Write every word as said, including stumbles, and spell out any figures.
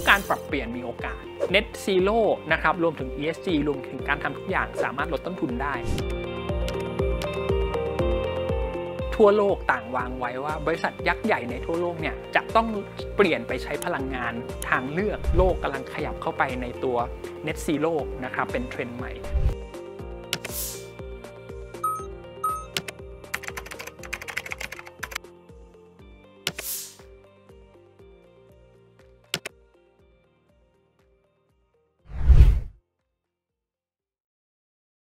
การปรับเปลี่ยนมีโอกาส Net Zero นะครับรวมถึง อี เอส จี รวมถึงการทำทุกอย่างสามารถลดต้นทุนได้ทั่วโลกต่างวางไว้ว่าบริษัทยักษ์ใหญ่ในทั่วโลกเนี่ยจะต้องเปลี่ยนไปใช้พลังงานทางเลือกโลกกำลังขยับเข้าไปในตัว Net Zero นะครับเป็นเทรนด์ใหม่